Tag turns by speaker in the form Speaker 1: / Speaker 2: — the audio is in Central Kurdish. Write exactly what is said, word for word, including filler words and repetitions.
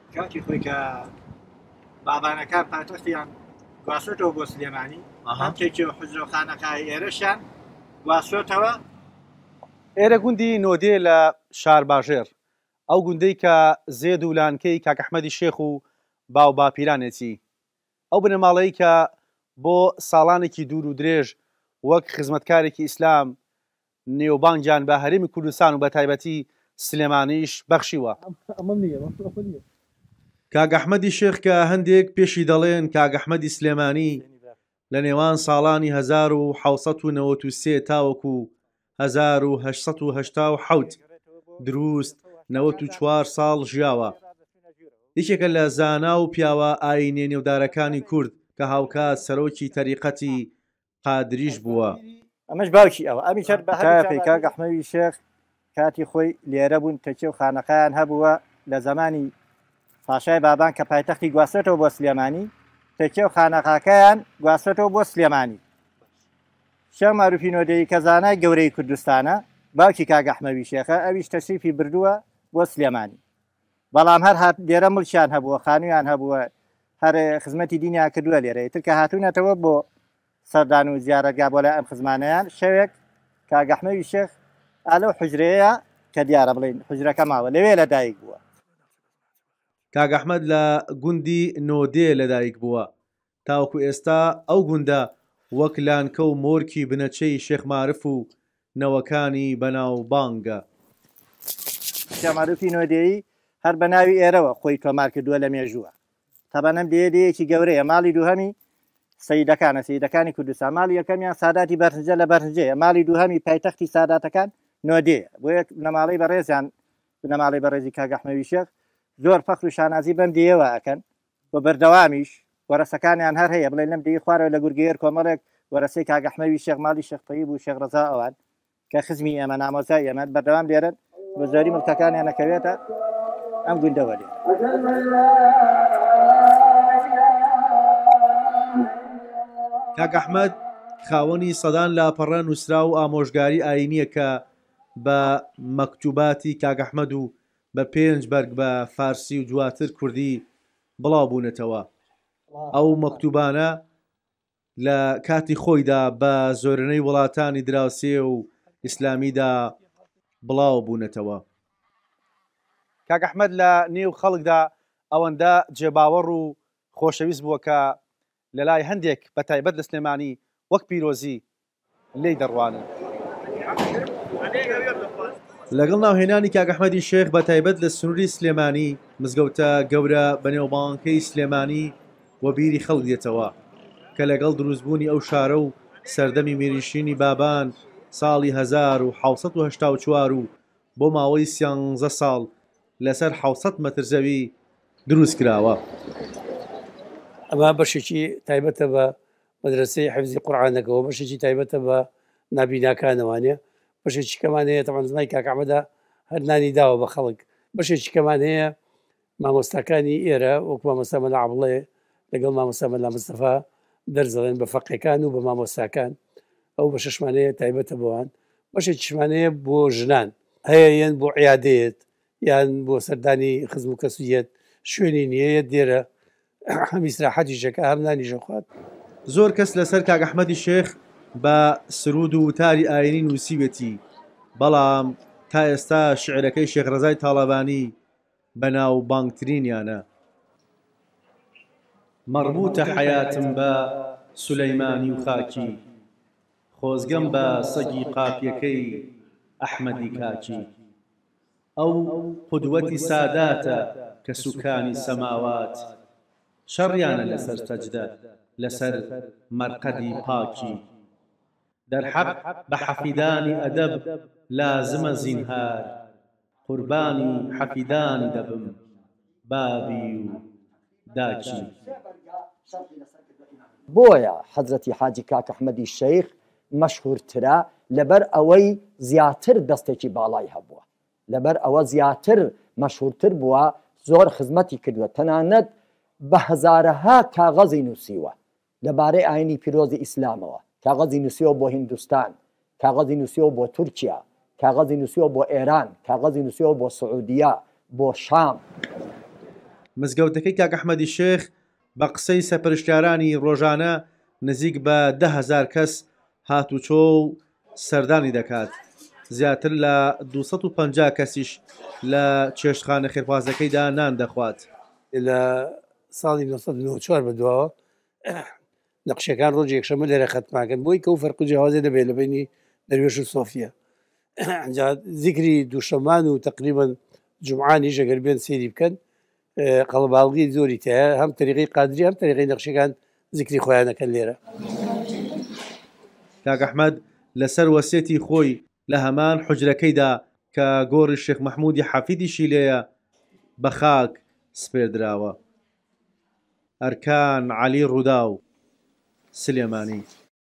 Speaker 1: کاتی خۆی کە بابانەکان پاتەختیان گواستۆتەوە بۆ سلێمانی ئەم تێکی حوزرەخانەکای ئێرەشیان گواستۆتەوە.
Speaker 2: ئێرە گوندی نۆدێ لە شار باژێر، ئەو گوندەی کە زێد و لانکەی کاک ئەحمەدی شێخ و باو باپیرانێتی، ئەو بنەماڵەی کە بۆ ساڵانێکی دوور و درێژ وەک خزمەتکارێکی ئیسلام نێوبانگیان بە هەرێمی کوردستان و بە تایبەتی سلێمانیش بەخشیوە. کاک ئەحمەدی شێخ کە هەندێک پێشی دەڵێن کاک ئەحمەدی سلێمانی لە نێوان ساڵانی هەزار و حەوسەد و نەوەت و سێ تاوەکو هەزار و هەشسەد و هەشتا و حەوت دروست نەوەت و چوار ساڵ ژیاوە. یەکێکە لە زانا و پیاوە ئاینێ نێودارەکانی کورد کە هاوکات سەرۆکی تەریقەتی قادریش بووە.
Speaker 1: ئەمەش باوکی ئەوە ئەمی چەر بەهەپی کاک ئەحمەدی شێخ کاتی خۆی لێرە بوون تەکێ و خانەقایان هەبووە لە زمانی پاشای بابان کە پایتەختی گواستێتەوە بۆ سلێمانی، تەکێ و خانەقاکەیان گواستێتەوە بۆ سلێمانی. شێخ مەعروفی نۆدەیی کە زانای گەورەی کوردستانە باوکی کاک ئەحمەدی شێخە، ئەویش تەشریفی بردووە بۆ سلێمانی، بەڵام هەر هات لێرە مڵکیان هەبووە، خانوویان هەبووە، هەر خزمەتی دینیان کردووە لێرە. تر کە هاتوونەتەوە بۆ سەردان و زیارەتگا بۆ لای ئەم خزمانەیان، شەوێک کاک ئەحمەدی شێخ ئالەو حوجرەیە کە دیارە بڵێن حوجرەکە ماوە لەوێ لەدایک بووە.
Speaker 2: کاک ئەحمەد لە گوندی نۆدێ لەدایک بووە، تاوەکو ئێستا ئەو گوندە وەک لانکە و مۆرکی بنەچەی شێخ مارف و نەوەکانی بەناوبانگە.
Speaker 1: شێخ مەعروفی نۆدێیی هەر بە ناوی ئێرەوە خۆی تۆمار کردووە لە مێژووە. تەبەنەم دێدەیەکی گەورەیە، ماڵی دووهەمی سەیدەکانە، سەیدەکانی کوردستان. ماڵی یەکەمیان ساداتی بەرهەجە لە بەرهەجەیە، ماڵی دووهەمی پایتەختی ساداتەکان نۆدێ. بۆ یەک بنەماڵەی بەڕێزیان بنەماڵەی بەڕێزی کاک ئەحمەدی شێخ زۆر فەخر و شانازی بەم دێوە ئەکەن، بۆ بەردەوامیش وەرەسەکانیان هەر هەیە، بڵێن لەم دەی خوارەوە لە گورگەیەر کۆمەڵێک وەرەسەی کاک ئەحمەدی شێخ ماڵی شێخ تەییب و شێخ ڕەزا ئەوان کە خزمی ئێمە نامۆزای ئێمە بەردەوام لێرن، بۆ زۆری مڵکەکانیان نەکەوێتە ئەم گوندەوە لێ.
Speaker 2: کاک ئەحمەد خاوەنی سەدان لاپەڕە نووسرا و ئامۆژگاری ئاینیە کە بە مەکتوباتی کاک ئەحمەد و بە پێنج بەرگ بە فارسی و دواتر کوردی بڵاو بوونەتەوە. ئەو مەکتوبانە لە کاتی خۆیدا بە زۆرنەی وڵاتانی دراوسێ و ئیسلامیدا بڵاو بوونەتەوە. کاک ئەحمەد لە نێو خەڵکدا ئەوەندە جێباوەڕ و خۆشەویست بووە کە لە لای هەندێک بە تایبەت لە سلێمانی وەک پیرۆزی لێی دەڕوانن. لەگەڵ ناوهێنانی کاک ئەحمەدی شێخ بە تایبەت لە سنووری سلێمانی مزگەوتە گەورە بەنێوبانگەکەی سلێمانی وە بیری خەڵک دێتەوە کە لەگەڵ دروستبوونی ئەو شارە و سەردەمی مێریشینی بابان ساڵی هەزار و حەوسەد و هەشتا و چوار و بۆ ماوەی سیانزە ساڵ لەسەر حەوسەد مەتر زەوی دروست کراوە.
Speaker 3: ئەمە بەشێکی تایبەتە بە مەدرسەی حیفزی قورئانەکەەوە، بەشێکی تایبەتە بە نابیناکانەوانێ، بەشێکی کەمان هەیە تەمان زمانی کاک ئەحمەدە هەر نانی داوە بە خەڵک، بەشێکی کەمان هەیە مامۆستاکانی ئێرە وەکو مامۆستا مەلا عەبدوڵڵێ لەگەڵ مامۆستا مەلا مستەفا دەرزەڵێن بە فەقێکان و بە مامۆستاکان، ئەو بە شەشمانەیە تایبەتە بۆوان. بەشێکیشمانەیە بۆ ژنان هەیە، یان بۆ عیادەیەت یان بۆ سەردانی خزم و کەسوویەت، شوێنی نییە دێرە هەم ئیستراحەتیشەکە هەم نانیشە خوات.
Speaker 2: زۆر کەس لەسەر کاک ئەحمەدی شێخ بە سرود و وتاری ئاینی نووسیوێتی، بەڵام تا ئێستا شعرەکەی شێخ ڕەزای تاڵەبانی بەناو بانگترینیانە. مەڕبوتە حەیاتم بە سولەیمانی و خاکی، خۆزگەم بە سەگی قاپیەکەی ئەحمەدی کاکی. ئەو قودوەتی ساداتە کە سوکانی سەماوات، شەڕیانە لەسەر سەجدە لەسەر مەرقەدی پاکی. دەرحەق بە حەفیدانی ئەدەب لازمە زینهار، قوربانی حەفیدانی دەبم بابی و داکی.
Speaker 4: بۆیە حەزرەتی حاجی کاک ئەحمەدی شەیخ مەشهورترە لەبەر ئەوەی زیاتر دەستێکی باڵای هەبووە، لەبەر ئەوە زیاتر مەشهورتر بووە، زۆر خزمەتی کردووە، تەنانەت بە هەزارەها کاغەزی نووسیوە لەبارەی ئاینی پیرۆزی ئیسلامەوە، کاغەزی نووسیەوە بۆ هیندوستان، کاغەزی نووسیەوە بۆ تورکیا، کاغەزی نووسیەوە بۆ ئێران، کاغەزی نووسیەوە بۆ سعودیا، بۆ شام.
Speaker 2: مزگەوتەکەی کاک ئەحمەدی شێخ بە قسەی سەپەرشتیارانی ڕۆژانە نزیک بە ده هەزار کەس هاتوچۆ و سەردانی دەکات. زیاتر لە دووسەد و پەنجا کەسیش لە چێشتخانە خێرخوازەکەیدا نان دەخوات.
Speaker 3: لە ساڵی نۆ سەد و نۆ و چوار بەدواوە نەقشەکان ڕۆژ یەکشەمە لێرە خەتماکەن بۆی کە و فەرق و جیاوازێ دەبێت لە بینی دەروێش و سۆفیە. ذیکری دووشەمان و تقریبان جمعانی ژەگەر بێن سێری بکەن قەڵەباڵغی زۆری تایە هەم تەریقی قادری هەم تەریقی نەقشەکان ذیکری خۆیانەکەن لێرە.
Speaker 2: کاک ئەحمەد لەسەر وەسیەتی خۆی لە هەمان حوجرەکەیدا کە گۆڕی شێخ مەحموودی حەفیدیشی لێیە بە خاک سپێردراوە. ئەرکان عەلی ڕوودا و سلێمانی.